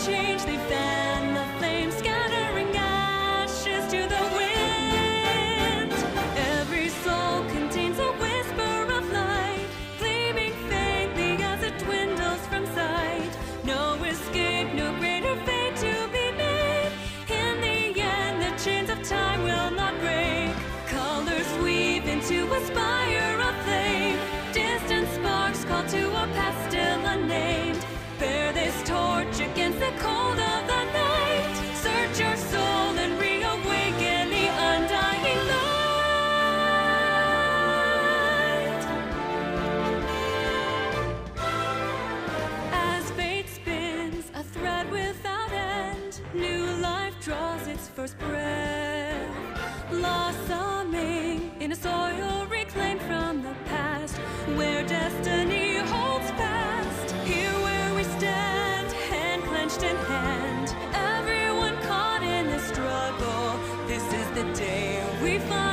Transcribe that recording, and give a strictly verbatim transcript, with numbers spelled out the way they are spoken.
change, they fan the flame, scattering ashes to the wind. Every soul contains a whisper of light, gleaming faintly as it dwindles from sight. No escape, no greater fate to be made. In the end, the chains of time will not break. Colors weave into a spire of flame. Distant sparks call to a past still unnamed. Bear this torch against the cold of the night. Search your soul and reawaken the undying light. As fate spins a thread without end, new life draws its first breath, blossoming in a soil reclaimed from the past, where destiny holds fast. Here where we stand, hand clenched in hand, everyone caught in the struggle. This is the day we find